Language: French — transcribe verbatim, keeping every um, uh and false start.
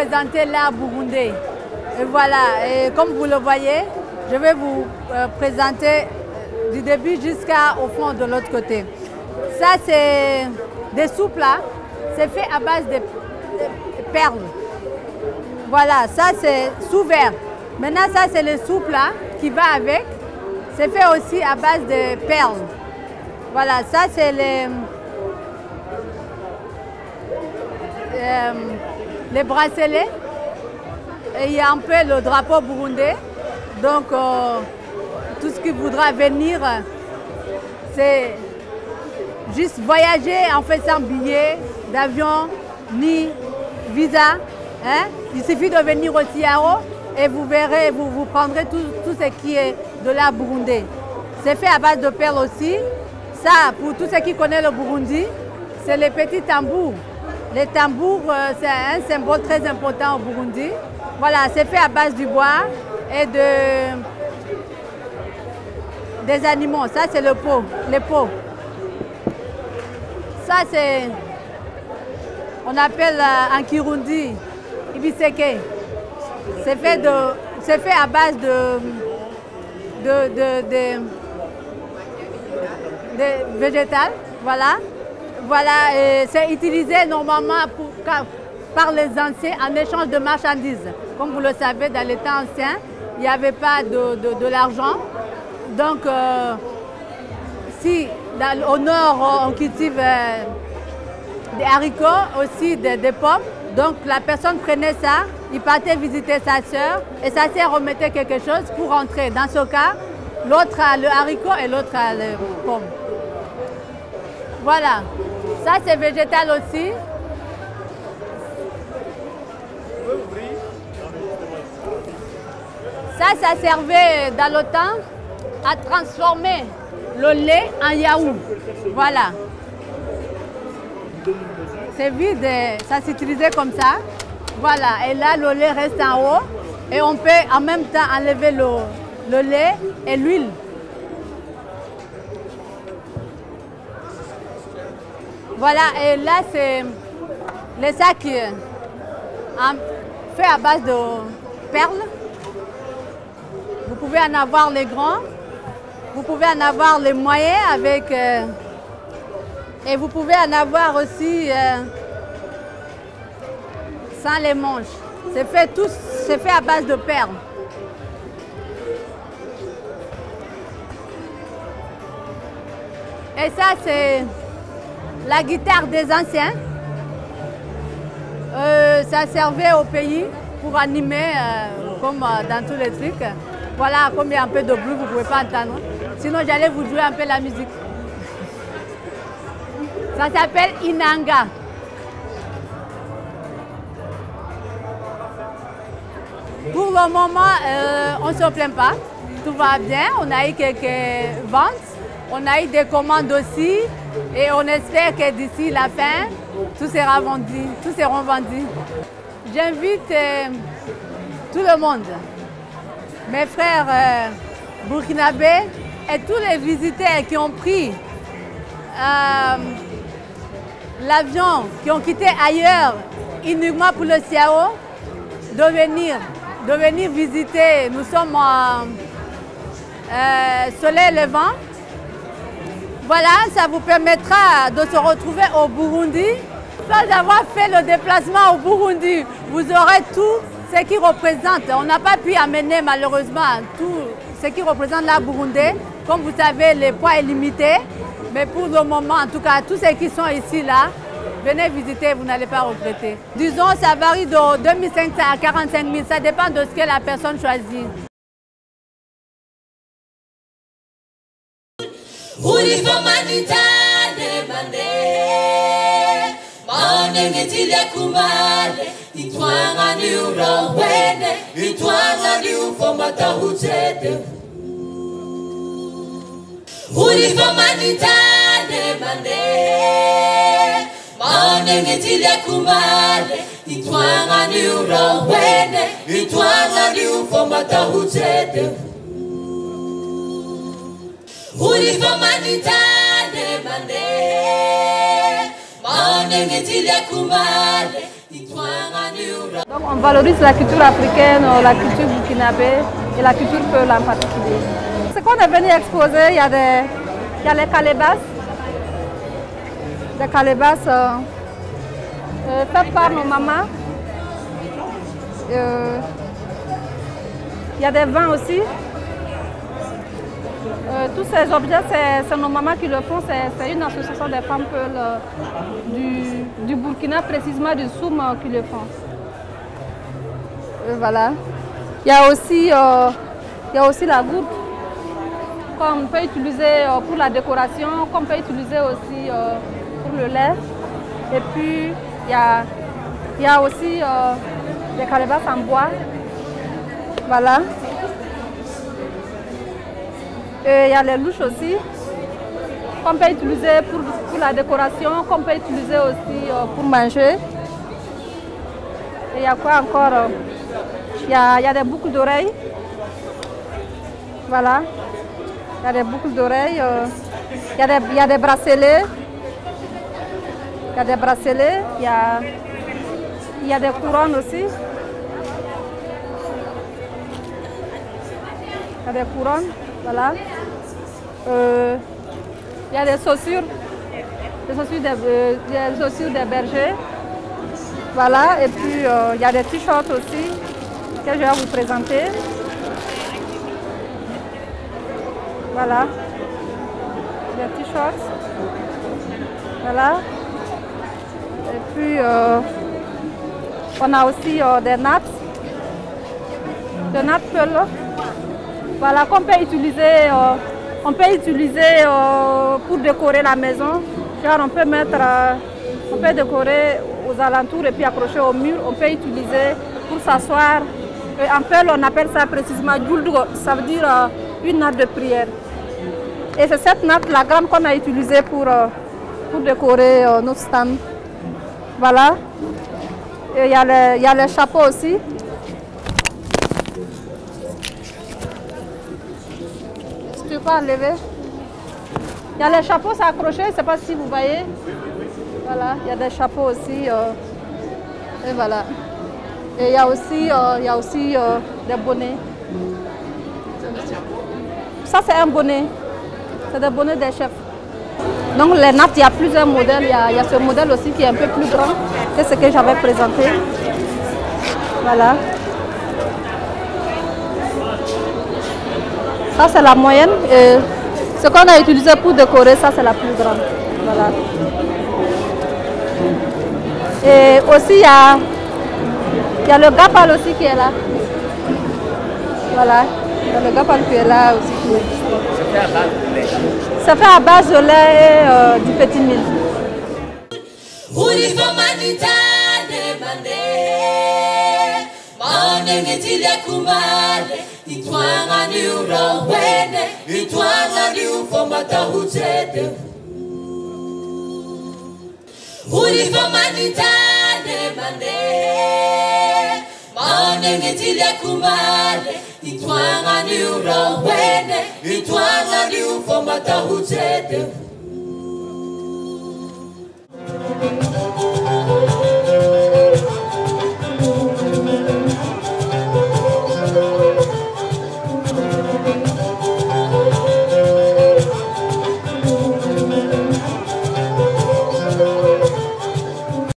présenter l'art burundais. Et voilà, et comme vous le voyez, je vais vous euh, présenter du début jusqu'au fond de l'autre côté. Ça, c'est des soupes là, c'est fait à base de, de perles. Voilà, ça c'est sous verre. Maintenant, ça c'est le soupe là qui va avec. C'est fait aussi à base de perles. Voilà, ça c'est les, euh, les bracelets. Et il y a un peu le drapeau burundais. Donc, euh, tout ce qui voudra venir, c'est juste voyager en faisant billet d'avion, ni visa. Hein? Il suffit de venir au Tiaro et vous verrez, vous, vous prendrez tout, tout ce qui est de l'art burundais. C'est fait à base de perles aussi. Ça, pour tous ceux qui connaissent le Burundi, c'est les petits tambours. Les tambours, c'est un symbole très important au Burundi. Voilà, c'est fait à base du bois et de, des animaux. Ça, c'est le pot, les pots. Ça, c'est, on appelle en Kirundi, ibiseke. C'est fait, de, c'est fait à base de, de, de, de, de végétal. Voilà. Voilà, c'est utilisé normalement pour, par les anciens en échange de marchandises. Comme vous le savez, dans les temps anciens, il n'y avait pas de, de, de l'argent. Donc, euh, si dans, au nord, on cultive euh, des haricots, aussi des, des pommes, donc la personne prenait ça, il partait visiter sa sœur et sa sœur remettait quelque chose pour rentrer. Dans ce cas, l'autre a le haricot et l'autre a les pommes. Voilà. Ça, c'est végétal aussi. Ça, ça servait dans le temps à transformer le lait en yaourt. Voilà. C'est vide, ça s'utilisait comme ça. Voilà, et là, le lait reste en haut. Et on peut en même temps enlever le, le lait et l'huile. Voilà, et là, c'est les sacs faits à base de perles. Vous pouvez en avoir les grands, vous pouvez en avoir les moyens avec, euh, et vous pouvez en avoir aussi euh, sans les manches. C'est fait, tout, c'est fait à base de perles. Et ça, c'est la guitare des anciens. Euh, ça servait au pays pour animer, euh, comme euh, dans tous les trucs. Voilà, comme il y a un peu de bruit, vous ne pouvez pas entendre. Sinon, j'allais vous jouer un peu la musique. Ça s'appelle Inanga. Pour le moment, euh, on ne se plaint pas. Tout va bien. On a eu quelques ventes. On a eu des commandes aussi. Et on espère que d'ici la fin, tout sera vendu. Tout seront vendus. J'invite euh, tout le monde, mes frères euh, burkinabés et tous les visiteurs qui ont pris euh, l'avion, qui ont quitté ailleurs, uniquement pour le Tiao, de venir, de venir visiter. Nous sommes en euh, soleil levant. Voilà, ça vous permettra de se retrouver au Burundi. Sans avoir fait le déplacement au Burundi, vous aurez tout ce qui représente. On n'a pas pu amener malheureusement tout ce qui représente la Burundais. Comme vous savez, le poids est limité. Mais pour le moment, en tout cas, tous ceux qui sont ici, là, venez visiter, vous n'allez pas regretter. Disons, ça varie de deux mille cinq cents à quarante-cinq mille. Ça dépend de ce que la personne choisit. Itwanga ni urawene, itwanga ni ufomata hutete. Ulifamanitane mane, maone ngitile kumale. Itwanga ni urawene, itwanga ni ufomata hutete. Ulifamanitane mane, maone ngitile kumale. Donc on valorise la culture africaine, la culture burkinabé et la culture peul en particulier. Ce qu'on est venu exposer, il y a, des, il y a les calebasses, des calebasses euh, euh, faites par nos mamans. Euh, il y a des vins aussi. Euh, tous ces objets, c'est nos mamans qui le font. C'est une association des femmes peules euh, du, du Burkina, précisément du Soum, euh, qui le font. Et voilà. Il y a aussi, euh, il y a aussi la gourde qu'on peut utiliser euh, pour la décoration, qu'on peut utiliser aussi euh, pour le lait. Et puis, il y a, il y a aussi euh, des calebasses en bois. Voilà. Et il y a les louches aussi, qu'on peut utiliser pour, pour la décoration, qu'on peut utiliser aussi euh, pour manger. Et il y a quoi encore? Il y a, il y a des boucles d'oreilles. Voilà. Il y a des boucles d'oreilles. Euh, il, y a des, il y a des bracelets. Il y a des bracelets. Il y a, il y a des couronnes aussi. Il y a des couronnes. Voilà. Euh, il y a des chaussures, des chaussures des, euh, des chaussures des bergers. Voilà. Et puis euh, il y a des t-shirts aussi que je vais vous présenter. Voilà. Des t-shirts. Voilà. Et puis euh, on a aussi euh, des nattes. Des nattes peules. Voilà, qu'on peut utiliser, euh, on peut utiliser euh, pour décorer la maison. Genre on peut mettre, euh, on peut décorer aux alentours et puis accrocher au mur. On peut utiliser pour s'asseoir. En peul, on appelle ça précisément djouldogo, ça veut dire euh, une natte de prière. Et c'est cette natte, la grande, qu'on a utilisée pour, euh, pour décorer euh, nos stands. Voilà. Et il y a les, il y a les chapeaux aussi. Je peux enlever. Il y a les chapeaux, c'est accroché, je ne sais pas si vous voyez. Voilà, il y a des chapeaux aussi. Euh, et voilà. Et il y a aussi, euh, il y a aussi euh, des bonnets. Ça, c'est un bonnet. C'est des bonnets des chefs. Donc les nattes, il y a plusieurs modèles. Il y a, il y a ce modèle aussi qui est un peu plus grand. C'est ce que j'avais présenté. Voilà. Ça, c'est la moyenne. Et ce qu'on a utilisé pour décorer, ça, c'est la plus grande. Voilà. Et aussi, il y a, il y a le gapal aussi qui est là. Voilà. Il y a le gapal qui est là aussi. Ça fait à base de lait et euh, du petit mil. Itwanga ni urawene, itwanga ni ufomata hutete. Ulifamanitane mane, maone ngitile kumale. Itwanga ni urawene, itwanga ni ufomata hutete.